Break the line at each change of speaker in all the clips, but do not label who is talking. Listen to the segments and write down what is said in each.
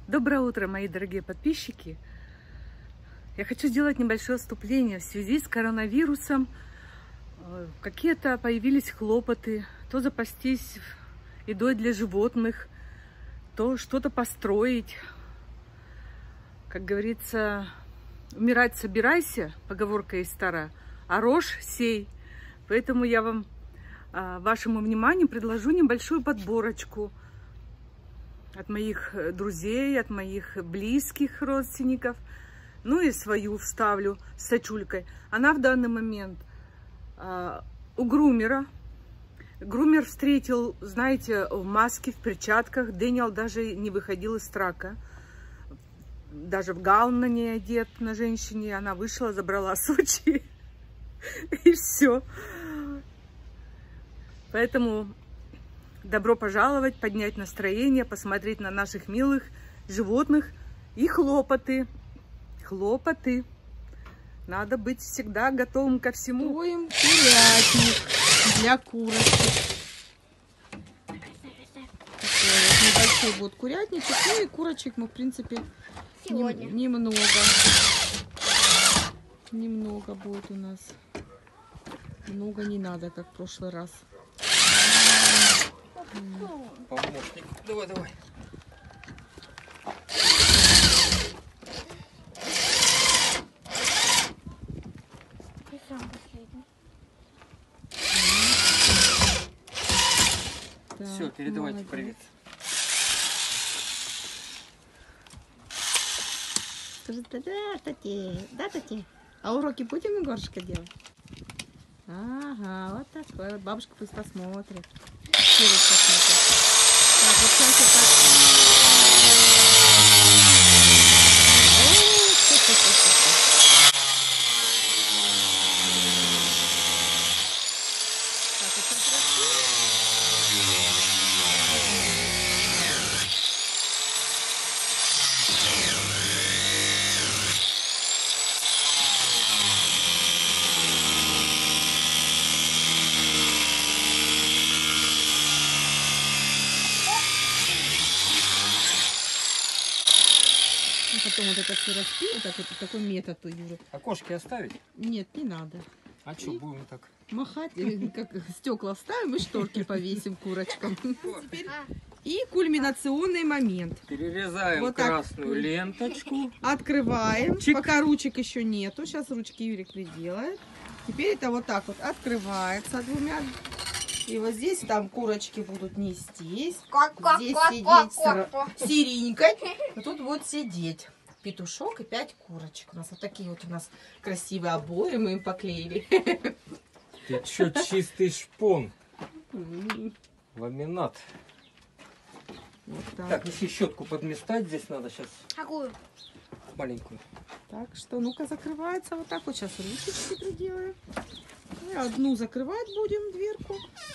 Доброе утро, мои дорогие подписчики! Я хочу сделать небольшое вступление в связи с коронавирусом. Какие-то появились хлопоты, то запастись едой для животных, то что-то построить. Как говорится, умирать собирайся, поговорка есть старая, а рожь сей. Поэтому я вам, вашему вниманию предложу небольшую подборочку от моих друзей, от моих близких родственников. Ну и свою вставлю с сачулькой. Она в данный момент у грумера. Грумер встретил, знаете, в маске, в перчатках. Дэниел даже не выходил из трака. Даже в гаун на ней одет, на женщине. Она вышла, забрала Сочи. И все. Поэтому добро пожаловать, поднять настроение, посмотреть на наших милых животных и хлопоты. Хлопоты. Надо быть всегда готовым ко всему.
Строим курятник для курочек. Такой вот небольшой будет курятничек. Ну и курочек мы, в принципе, немного. Немного будет у нас. Много не надо, как в прошлый раз.
Помощник. Давай, давай.
Да,
все, передавайте
молодец.
привет.
Скажи, да, тати, да, тати. А уроки будем, Егорушка, делать? Ага, вот такой вот. Бабушка пусть посмотрит. Так, вот сейчас вот так. Так, вот сейчас потом вот это все распил, так вот такой метод у Юры.
Окошки оставить?
Нет, не надо.
А что, будем так?
Махать, как стекла вставим и шторки повесим курочкам. И кульминационный момент.
Перерезаем
Вот так.
красную ленточку.
Открываем.
Чик.
Пока ручек еще нету. Сейчас ручки Юрик приделает. Теперь это вот так вот открывается двумя. И вот здесь там курочки будут нестись. Здесь сидеть с Сиренькой. А тут будет сидеть петушок и 5 курочек. У нас вот такие вот у нас красивые обои мы им поклеили.
Ты что, чистый шпон? Ламинат.
Вот так.
Так, если щетку подместать, здесь надо сейчас
Какую?
маленькую.
Так что, ну-ка, закрывается вот так. Вот сейчас ручечки приделаем. И одну закрывать будем, дверку.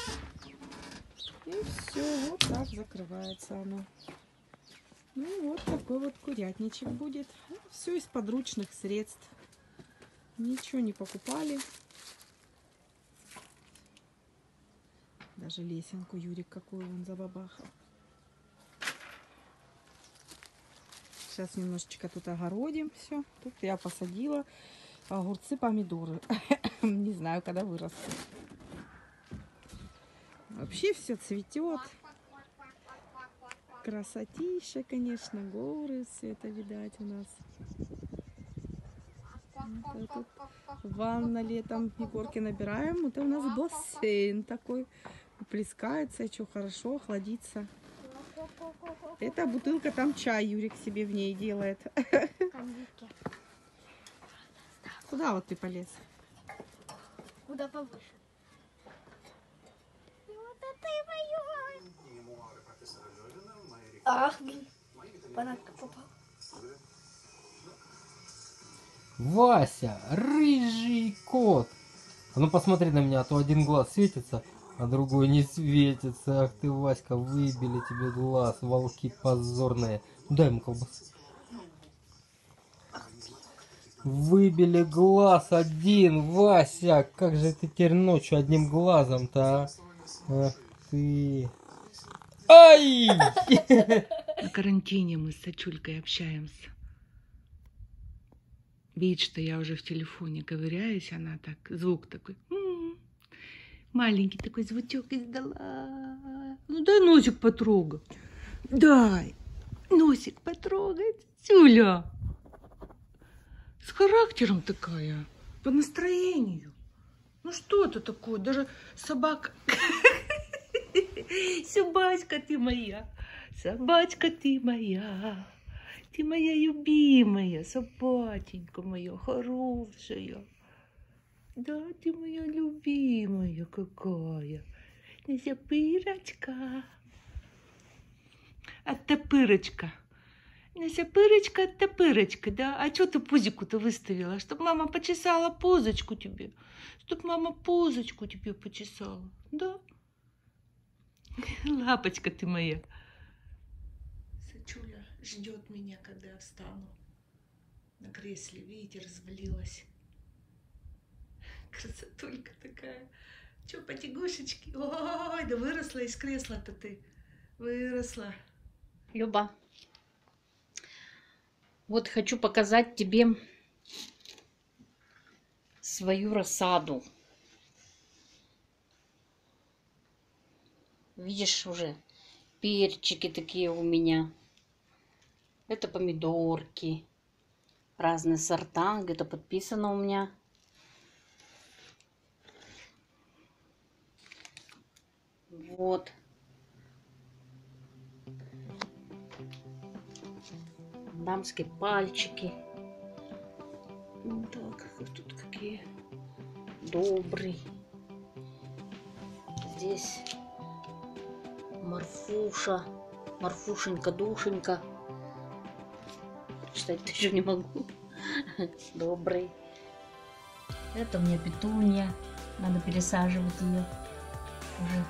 И все, вот так закрывается оно. Ну и вот такой вот курятничек будет. Все из подручных средств. Ничего не покупали. Даже лесенку Юрик какую он забабахал. Сейчас немножечко тут огородим все. Тут я посадила огурцы, помидоры. Не знаю, когда вырастут. Вообще все цветет. Красотища, конечно, горы, все это видать у нас. Вот тут ванна летом, Егорки набираем. Это у нас бассейн такой. Плескается, и что хорошо, охладится. Эта бутылка, там чай Юрик себе в ней делает. Куда вот ты полез?
Куда повыше? Вот это и мое. Ах, блин. Бананка попал.
Вася, рыжий кот. А ну посмотри на меня, а то один глаз светится, а другой не светится. Ах ты, Васька, выбили тебе глаз, волки позорные. Дай ему колбасу. Выбили глаз один, Вася. Как же ты теперь ночью одним глазом-то, а? Ах ты. Ай!
На карантине мы с Сачулькой общаемся. Видит, что я уже в телефоне ковыряюсь, она так, звук такой. Маленький такой звучок издала. Ну дай носик потрогать. Дай носик потрогать. Сюля. С характером такая. По настроению. Ну что это такое? Даже собака. Собачка ты моя. Собачка ты моя. Ты моя любимая. Собаченька моя хорошая. Да, ты моя любимая какая. Несапырочка. Оттопырочка. Несапырочка, оттопырочка, да? А что ты пузику-то выставила? Чтоб мама почесала позочку тебе. Чтоб мама позочку тебе почесала. Да? Лапочка ты моя. Сачуля ждет меня, когда я встану. На кресле, видите, развалилась. Красотулька такая. Че, потягушечки? Ой, да выросла из кресла-то ты. Выросла.
Люба, вот хочу показать тебе свою рассаду. Видишь, уже перчики такие у меня. Это помидорки. Разные сорта. Где-то подписано у меня. Вот. Дамские пальчики. Так, тут какие добрый. Здесь Марфуша. Марфушенька, душенька. Читать даже не могу. Добрый. Это у меня петунья. Надо пересаживать ее уже.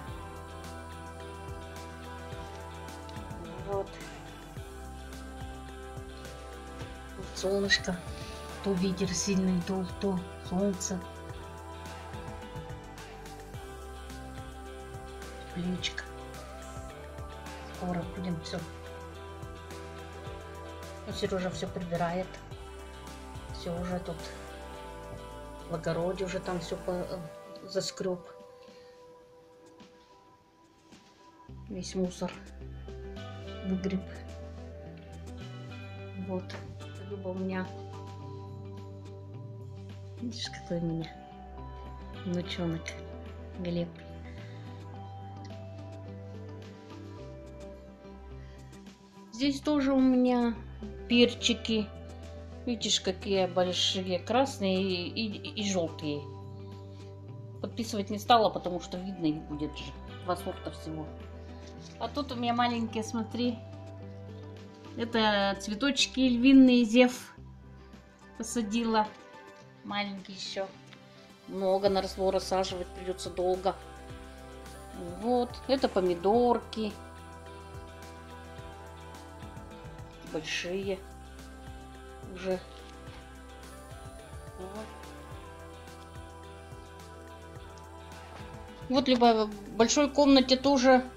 Вот. Вот солнышко. То ветер сильный, то солнце. Плечко. Скоро будем все. Сережа все прибирает. Все уже тут в огороде уже там все заскреб. Весь мусор выгреб. Вот. Люба у меня. Видишь, какой у меня внучонок Глеб. Здесь тоже у меня перчики. Видишь, какие большие, красные и желтые. Подписывать не стала, потому что видно их будет же. Два сорта всего. А тут у меня маленькие, смотри. Это цветочки львиные, зев посадила. Маленький еще. Много наросло, рассаживать придется долго. Вот. Это помидорки. Большие уже. Вот либо в большой комнате тоже.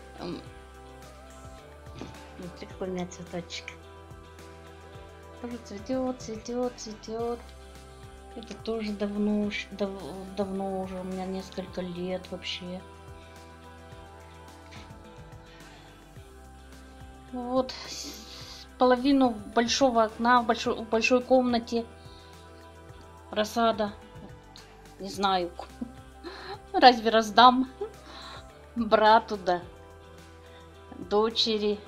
Смотри, какой у меня цветочек. Тоже цветет, цветет, цветет. Это тоже давно уже, у меня несколько лет вообще. Вот половину большого окна в большой комнате рассада. Не знаю, разве раздам брату, да, дочери.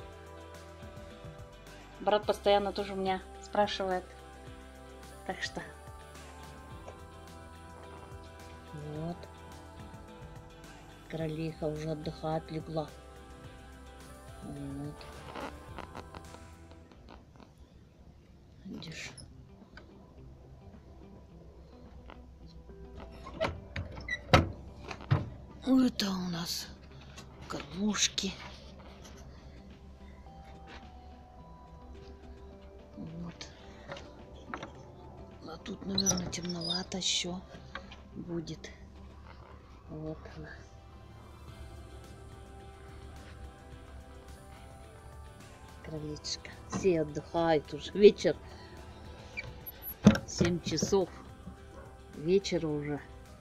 Брат постоянно тоже у меня спрашивает. Так что вот. Королиха уже отдыхать легла. Вот. Видишь? Это у нас кормушки. Вот. А тут, наверное, темновато еще будет. Вот она. крылечко. Все отдыхают уже. Вечер. 7 часов. Вечера уже.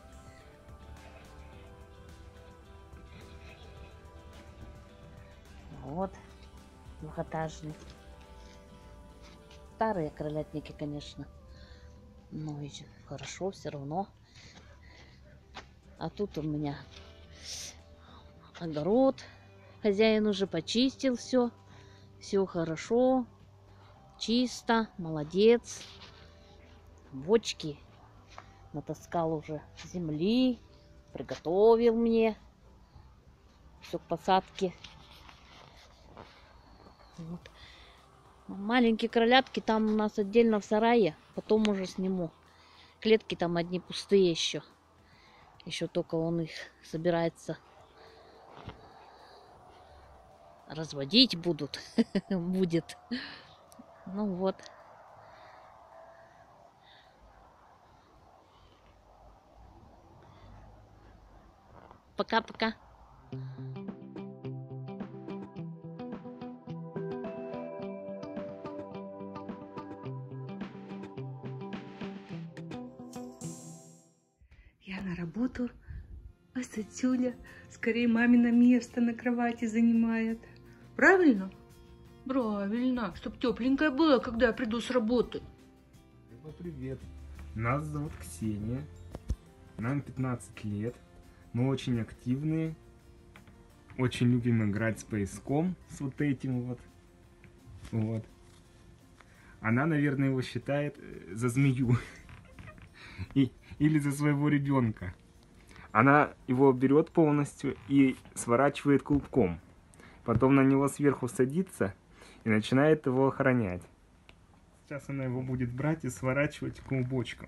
Вот. Двухэтажный. Старые крылятники, конечно. Но хорошо, все равно. А тут у меня огород. Хозяин уже почистил все. Все хорошо. Чисто. Молодец. Бочки натаскал уже земли. Приготовил мне. Все к посадке. Вот. Маленькие кролятки там у нас отдельно в сарае. Потом уже сниму. Клетки там одни пустые еще. Еще только он их собирается разводить будет. Ну вот. Пока-пока.
Я на работу, а Сатюля скорее мамино место на кровати занимает. Правильно? Правильно, чтоб тепленькая была, когда я приду с работы.
Привет. Нас зовут Ксения. Нам 15 лет. Мы очень активные. Очень любим играть с пояском, с вот этим вот. Вот. Она, наверное, его считает за змею. Или за своего ребенка. Она его берет полностью и сворачивает клубком. Потом на него сверху садится и начинает его охранять. Сейчас она его будет брать и сворачивать клубочком.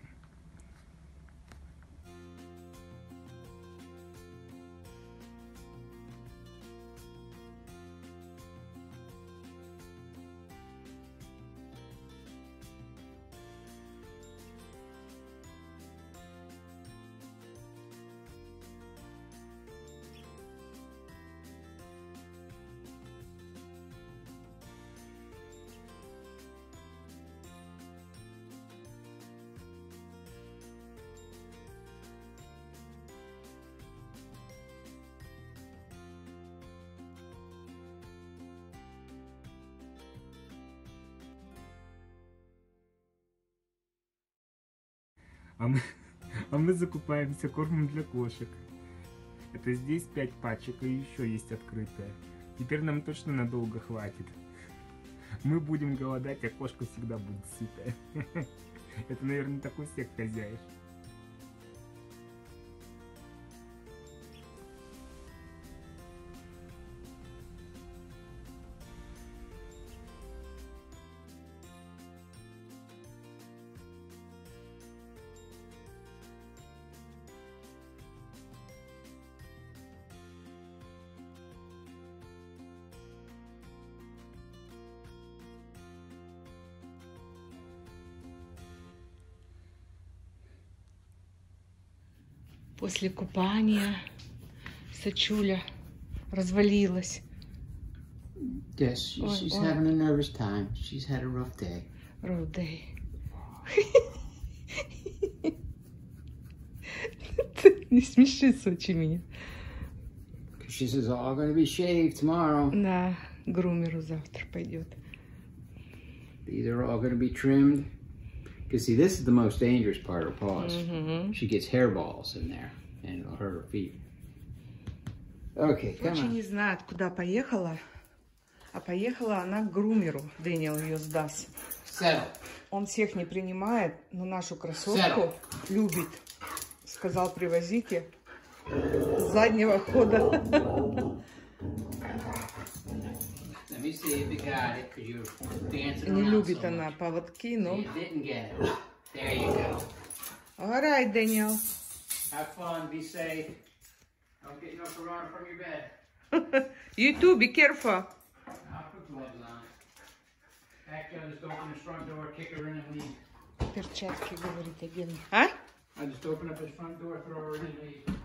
А мы закупаемся кормом для кошек. Это здесь 5 пачек, и еще есть открытая. Теперь нам точно надолго хватит. Мы будем голодать, а кошка всегда будет сытая. Это, наверное, так у всех хозяев.
После купания Сачуля развалилась.
Yes, she's having a nervous time. She's had a rough day.
Rough day. Не смеши, Сочи, меня.
She says, all going to be shaved tomorrow.
На грумеру завтра пойдет.
These are all going to be trimmed. Because see, this is the most dangerous part of her paws. She gets hairballs in there, and it'll hurt her feet. Okay, come
Сочи
on.
не знает, куда поехала. А поехала она к грумеру. Дэниел ее сдаст.
Settle.
Он всех не принимает, но нашу красотку любит. Сказал, привозите с заднего хода.
Let me see if you got it, because you're dancing
Не
around
любит
so
она
much.
поводки, но...
You didn't get it. There you go.
All right, Дэниел.
Have fun, be safe. Don't get no corona from your bed.
You too, be careful.
I'll put gloves on. Actually, I'll just open his front door, kick her in, and leave.
Перчатки, говорит, один. А?
I'll just open up his front door, throw her in, and leave.